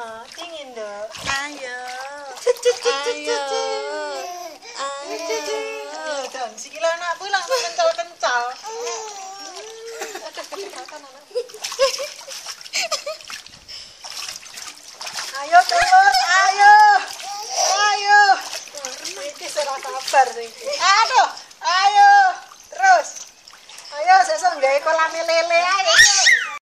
dingin dong. Ayo. Ayo. Dan sikile anakku langsung kencal-kencal. Ayo terus, ayo. Ayo. Iki ora sabar iki. Aduh, ayo. Terus. Ayo sesuk nggawe kolam lele ae.